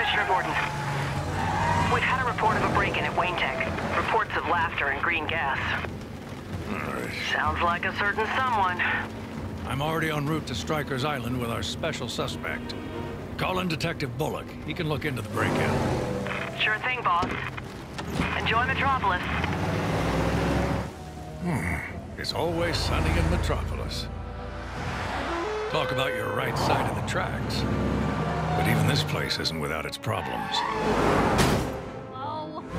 Commissioner Gordon. We've had a report of a break-in at Wayne Tech. Reports of laughter and green gas. Sounds like a certain someone. I'm already en route to Stryker's Island with our special suspect. Call in Detective Bullock. He can look into the break-in. Sure thing, boss. Enjoy Metropolis. It's always sunny in Metropolis. Talk about your right side of the tracks. But even this place isn't without its problems. Oh.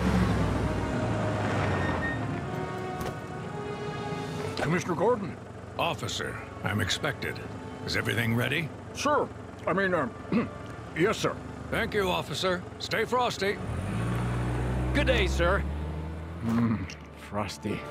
Commissioner Gordon? Officer, I'm expected. Is everything ready? Sir. I mean, yes, sir. Thank you, officer. Stay frosty. Good day, sir. Frosty.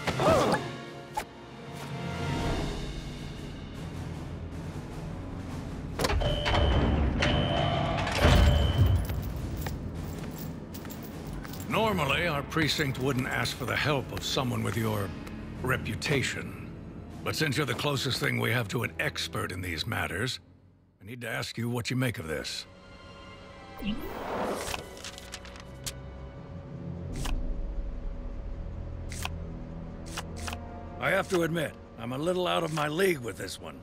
Normally, our precinct wouldn't ask for the help of someone with your reputation. But since you're the closest thing we have to an expert in these matters, I need to ask you what you make of this. I have to admit, I'm a little out of my league with this one.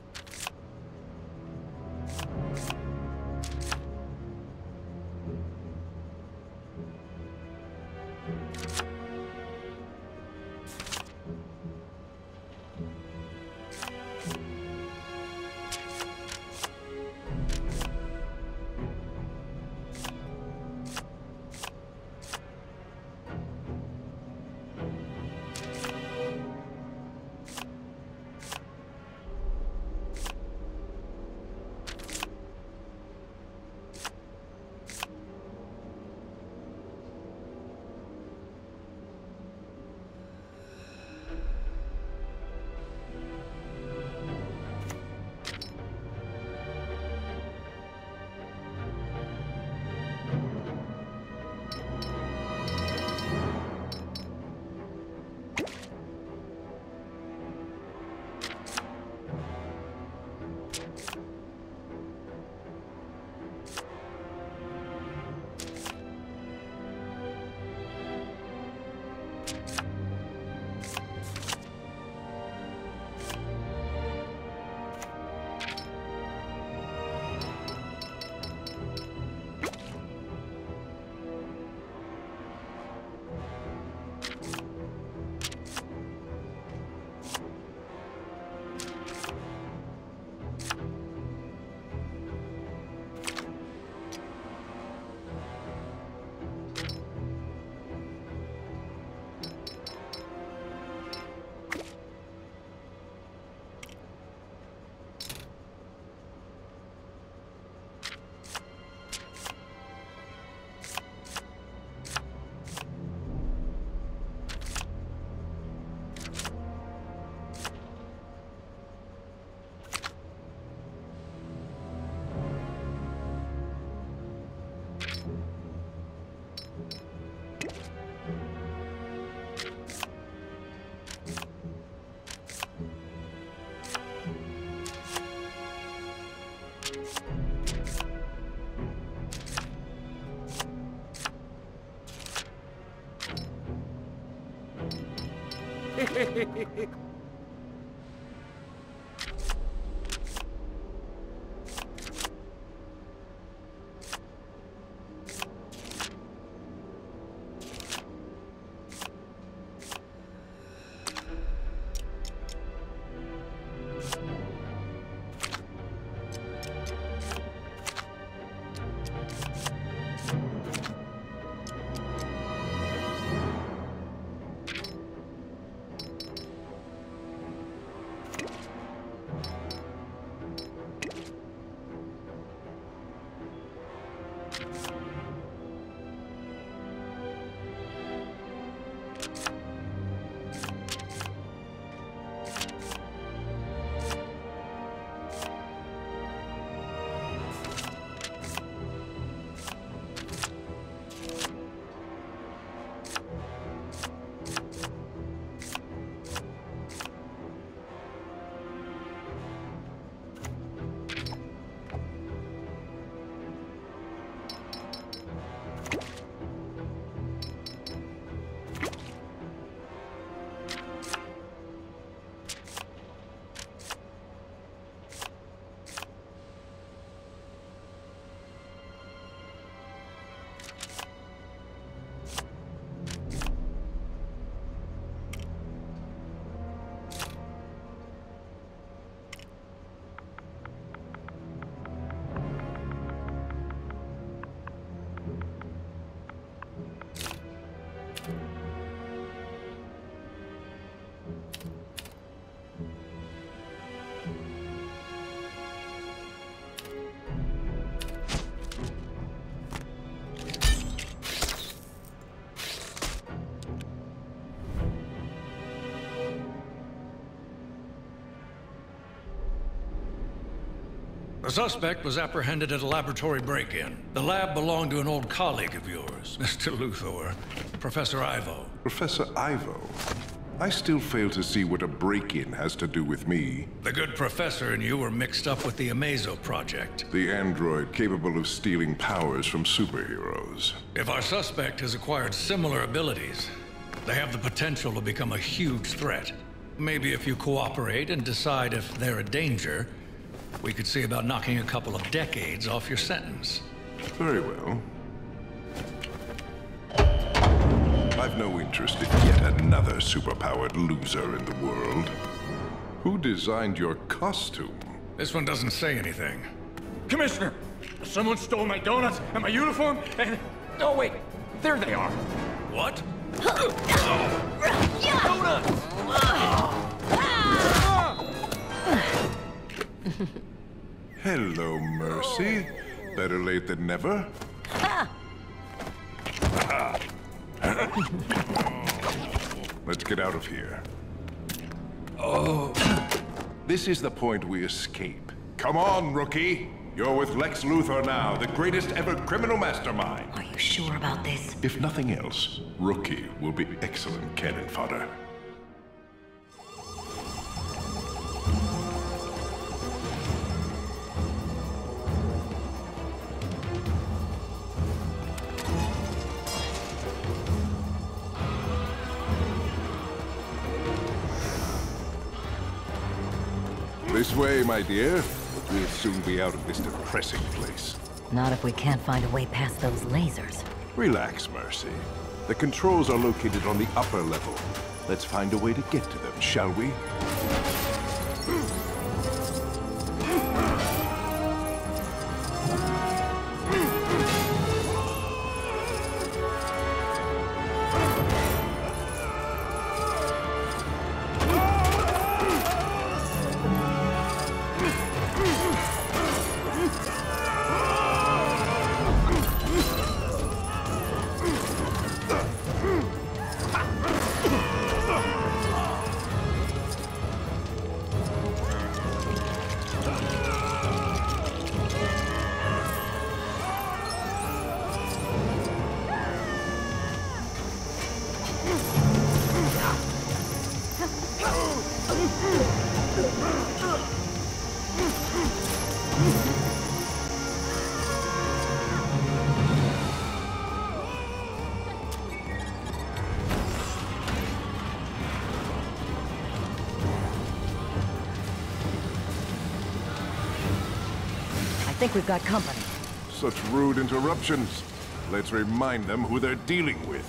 The suspect was apprehended at a laboratory break-in. The lab belonged to an old colleague of yours, Mr. Luthor, Professor Ivo. Professor Ivo? I still fail to see what a break-in has to do with me. The good professor and you were mixed up with the Amazo project. The android capable of stealing powers from superheroes. If our suspect has acquired similar abilities, they have the potential to become a huge threat. Maybe if you cooperate and decide if they're a danger, we could see about knocking a couple of decades off your sentence. Very well. I've no interest in yet another superpowered loser in the world. Who designed your costume? This one doesn't say anything. Commissioner, someone stole my donuts and my uniform, and... Oh, wait. There they are. What? Hello, Mercy. Better late than never. Let's get out of here. Oh. This is the point we escape. Come on, rookie. You're with Lex Luthor now, the greatest ever criminal mastermind. Are you sure about this? If nothing else, Rookie will be excellent cannon fodder. This way, my dear. We'll soon be out of this depressing place. Not if we can't find a way past those lasers. Relax, Mercy. The controls are located on the upper level. Let's find a way to get to them, shall we? I think we've got company. Such rude interruptions. Let's remind them who they're dealing with.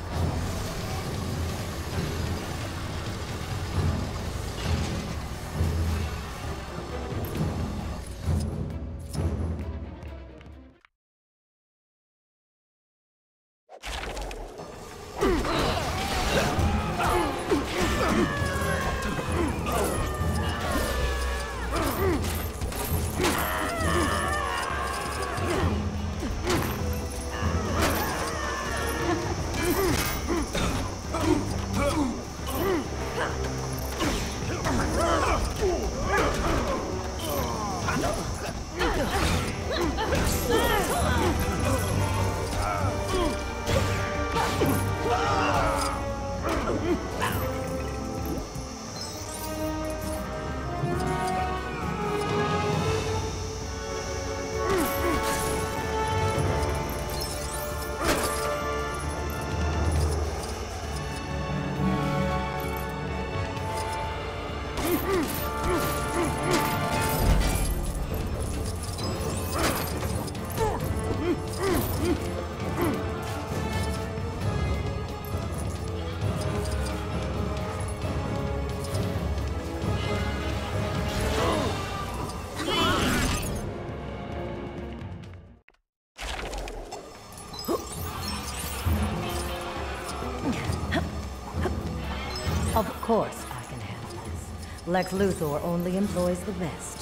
Of course I can handle this. Lex Luthor only employs the best.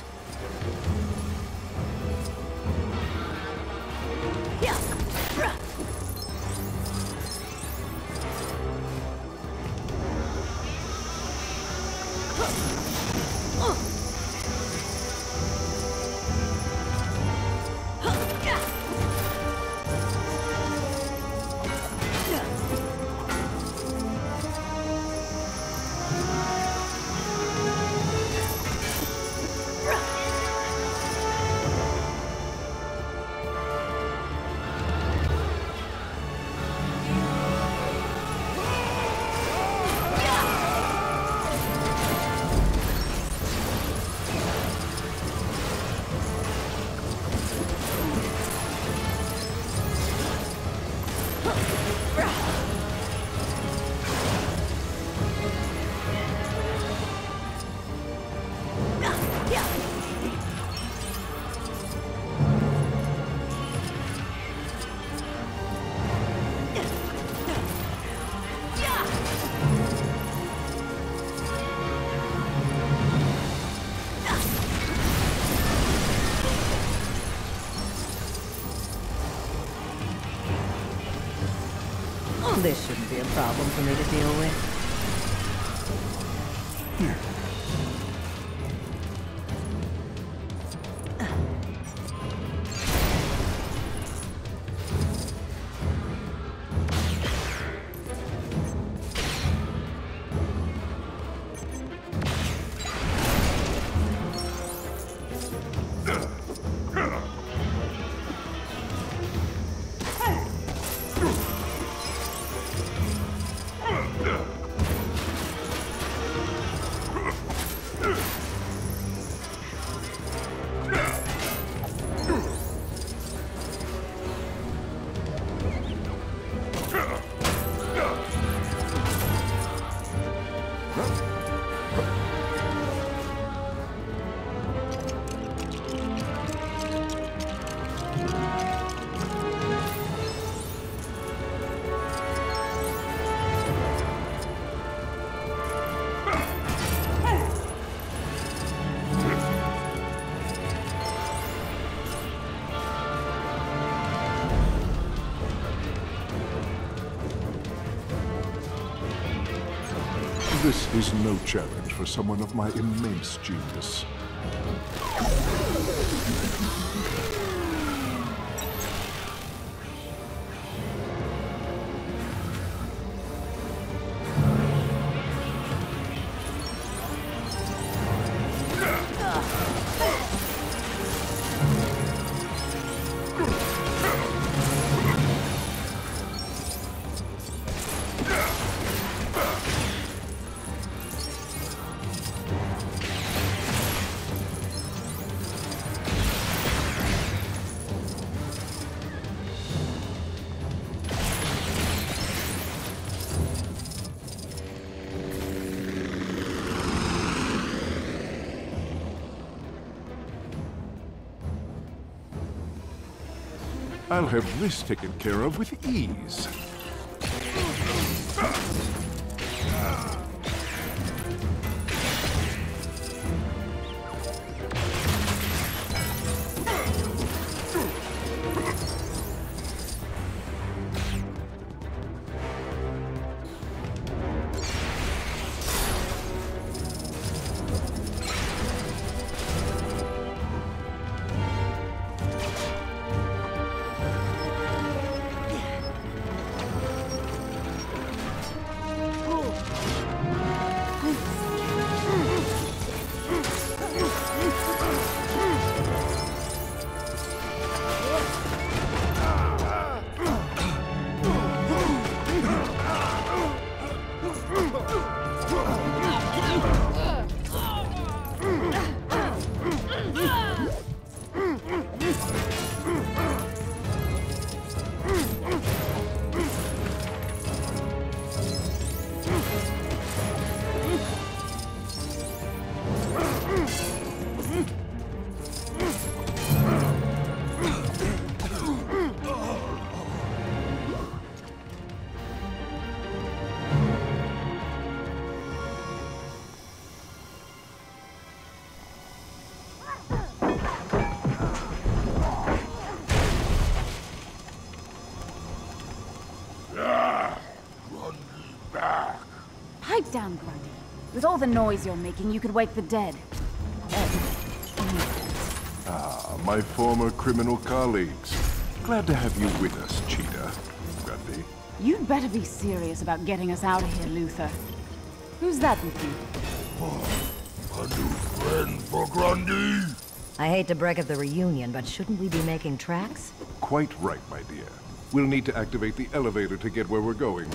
This shouldn't be a problem for me to deal with. This is no challenge for someone of my immense genius. I'll have this taken care of with ease. Pipe down, Grundy. With all the noise you're making, you could wake the dead. My former criminal colleagues. Glad to have you with us, Cheetah. Grundy. You'd better be serious about getting us out of here, Luther. Who's that with you? A new friend for Grundy. I hate to break up the reunion, but shouldn't we be making tracks? Quite right, my dear. We'll need to activate the elevator to get where we're going.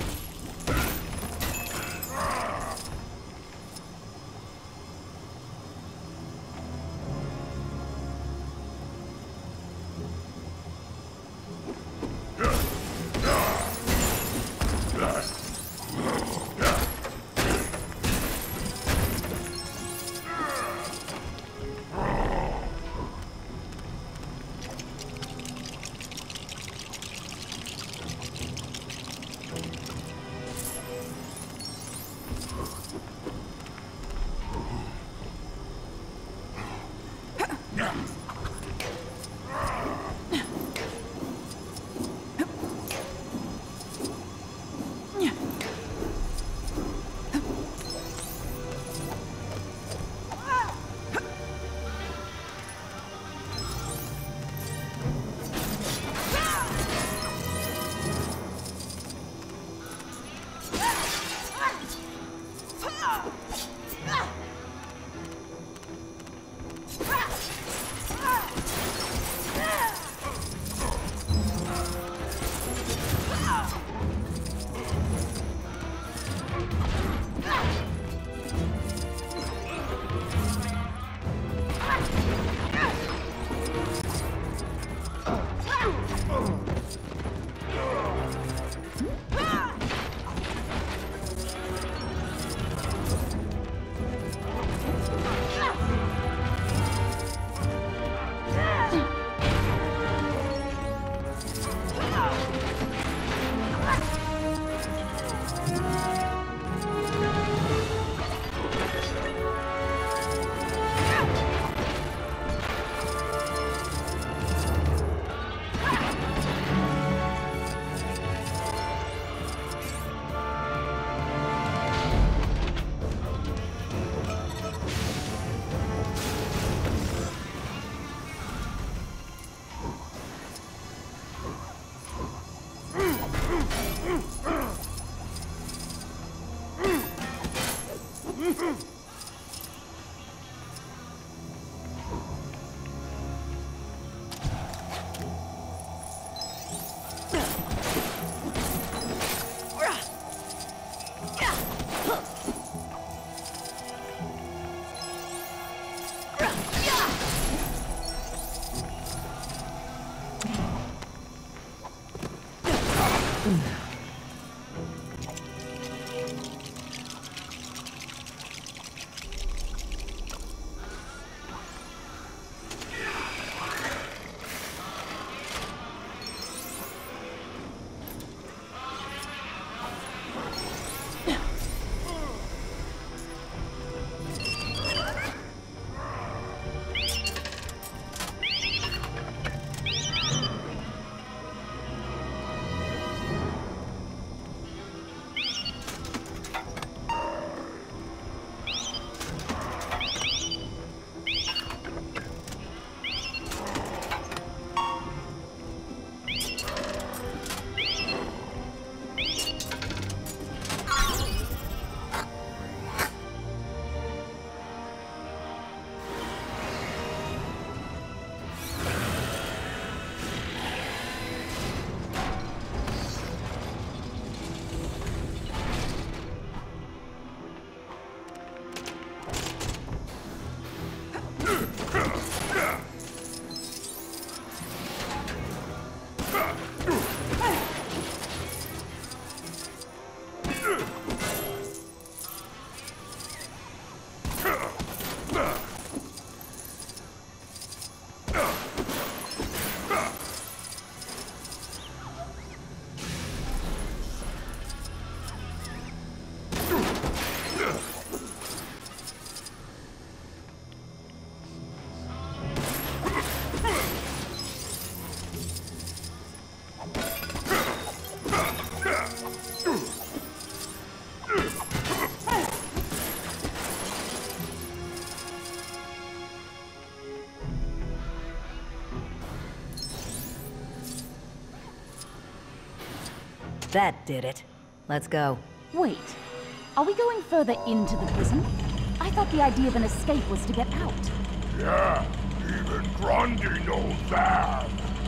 That did it. Let's go. Wait. Are we going further into the prison? I thought the idea of an escape was to get out. Yeah, even Grundy knows that.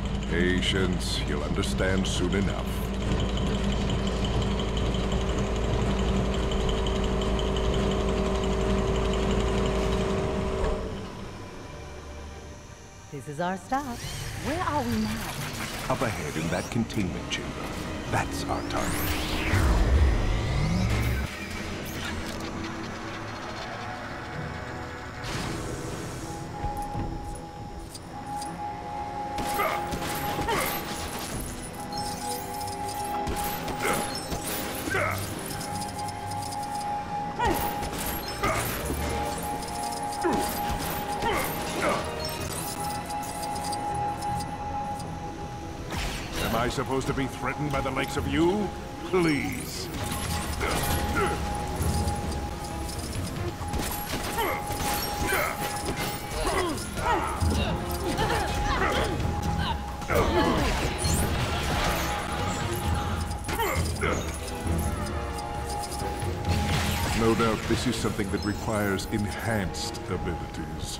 Patience. You'll understand soon enough. This is our stop. Where are we now? Up ahead in that containment chamber. That's our target. Am I supposed to be threatened by the likes of you? Please. No No doubt this is something that requires enhanced abilities.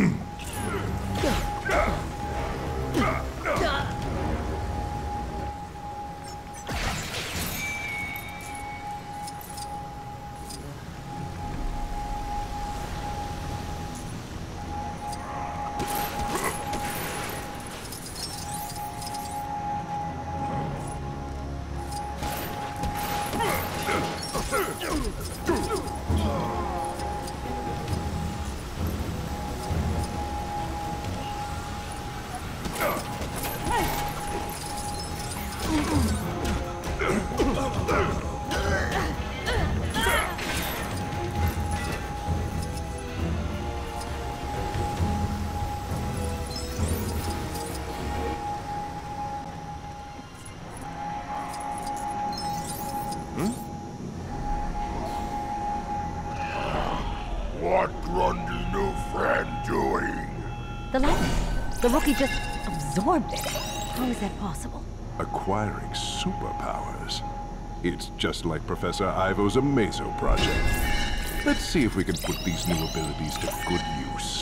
What Grundy new friend doing? The light. The rookie just absorbed it. How is that possible? Acquiring superpowers. It's just like Professor Ivo's Amazo project. Let's see if we can put these new abilities to good use.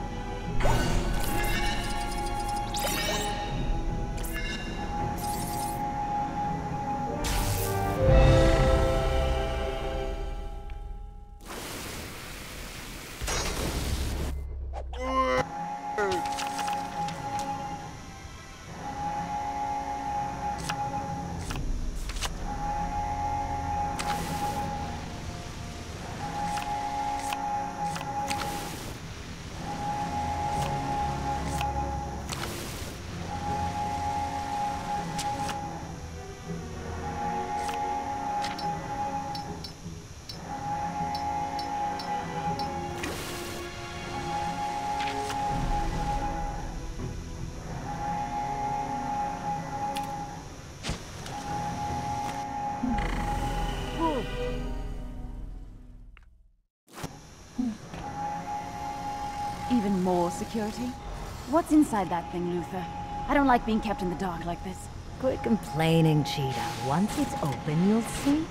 Even more security? What's inside that thing, Luther? I don't like being kept in the dark like this. Quit complaining, Cheetah. Once it's open, you'll see.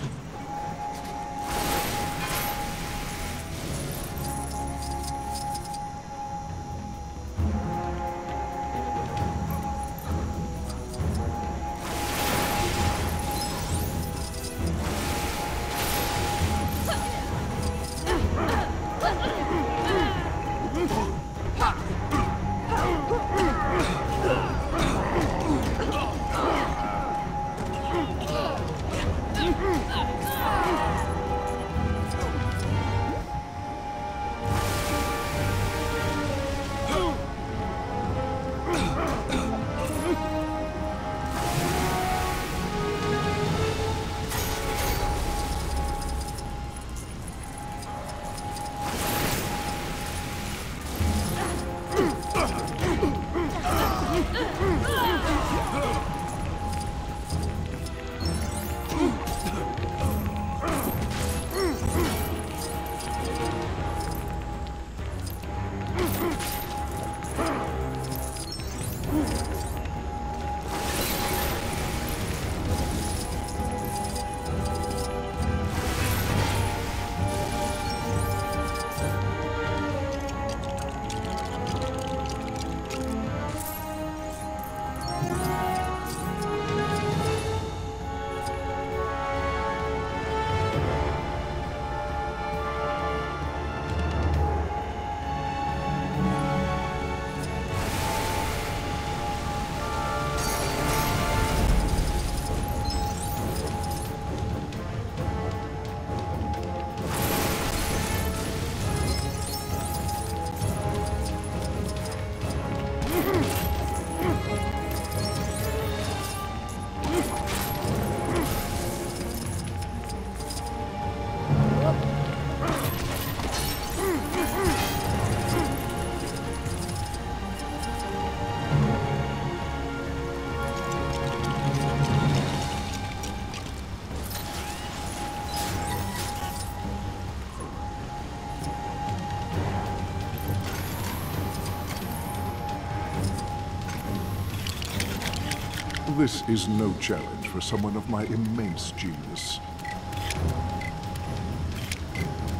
This is no challenge for someone of my immense genius.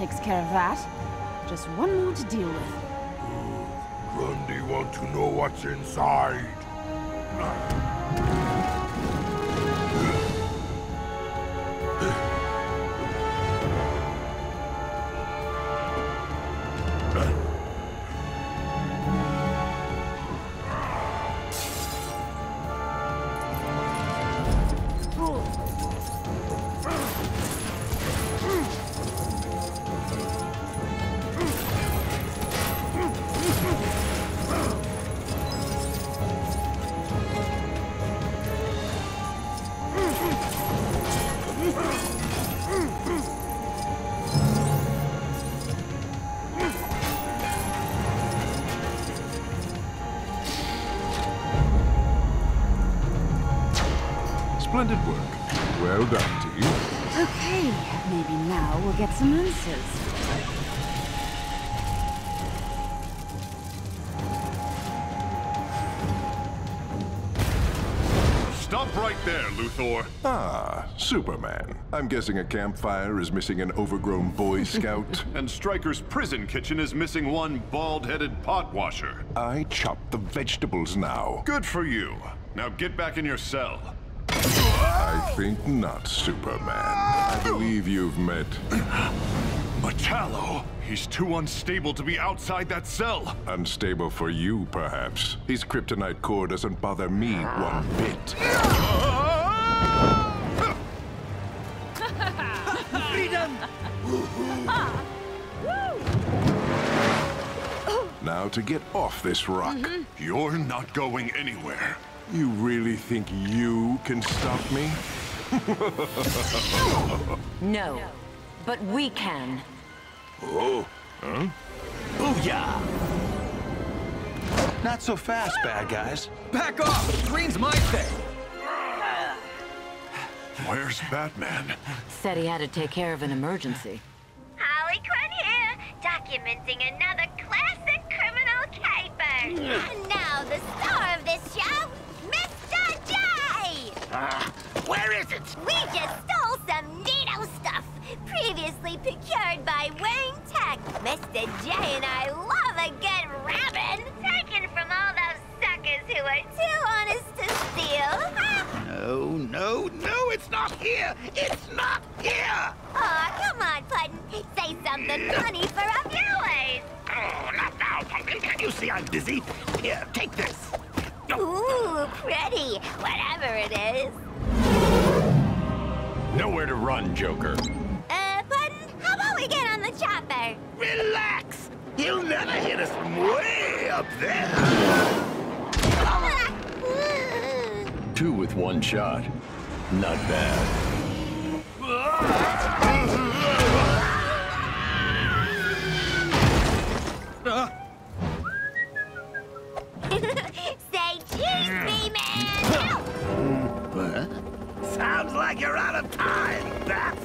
takes care of that. Just one more to deal with. Grundy want to know what's inside. Splendid work. Well done to you. Okay, maybe now we'll get some answers. Stop right there, Luthor. Ah, Superman. I'm guessing a campfire is missing an overgrown Boy Scout. And Stryker's prison kitchen is missing one bald-headed pot washer. I chop the vegetables now. Good for you. Now get back in your cell. I think not, Superman. I believe you've met... Metallo! He's too unstable to be outside that cell. Unstable for you, perhaps. His kryptonite core doesn't bother me one bit. Freedom! Now to get off this rock. You're not going anywhere. You really think you can stop me? No, but we can. Oh? Huh? Booyah! Not so fast, bad guys. Back off! Green's my thing! Where's Batman? Said he had to take care of an emergency. Harley Quinn here, documenting another classic criminal caper. And now the star of this show, Mr. J! Where is it? We just stole some neato stuff, previously procured by Wayne Tech. Mr. J and I love a good rabbit, taken from all those suckers who are too honest to steal. No, it's not here! It's not here! Aw, come on, Puddin'. Say something funny for a viewers. Oh, not now, Pumpkin. Can't you see I'm busy? Here, take this. Ooh, pretty. Whatever it is. Nowhere to run, Joker. Puddin', how about we get on the chopper? Relax! He'll never hit us from way up there! Two with one shot. Not bad. Say cheese, B-Man! Sounds like you're out of time, Bats!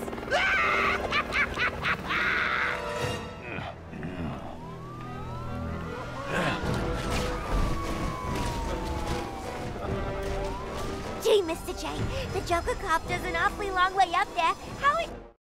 Gee, Mr. J, the Joker copter's an awfully long way up there. How